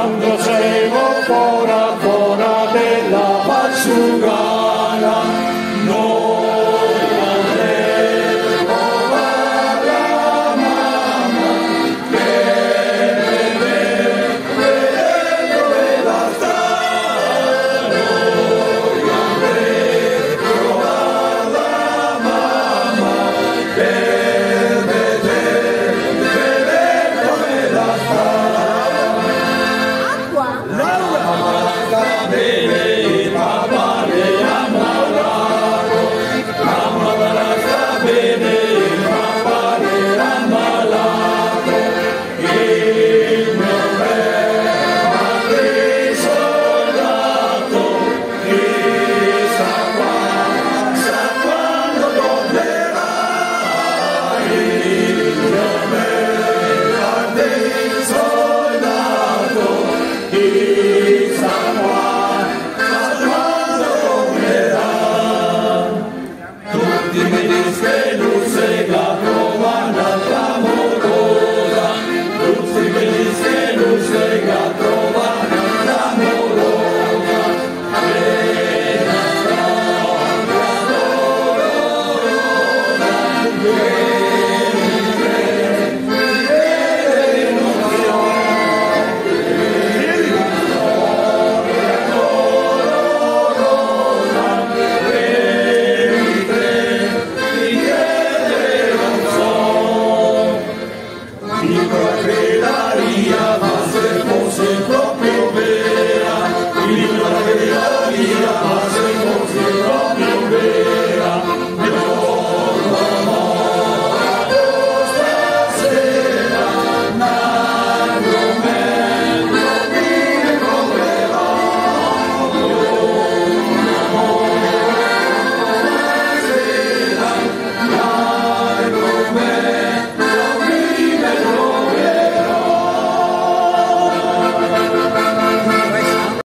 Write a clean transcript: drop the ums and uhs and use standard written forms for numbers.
quando saremo fora, fora della pasciugana, noi andremo alla mamma per vedere dove la sta. Noi andremo alla mamma per vedere dove la sta. He